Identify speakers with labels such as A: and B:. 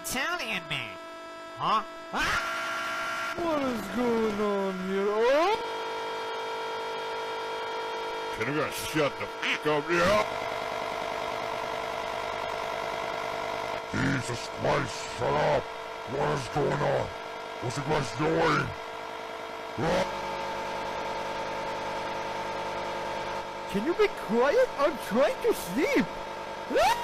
A: Italian man. Huh? Ah!
B: What is going on here? Oh!
C: Can you guys shut the f*** up here?
D: Jesus Christ, shut up! What is going on? What's you guys doing?
B: Can you be quiet? I'm trying to sleep!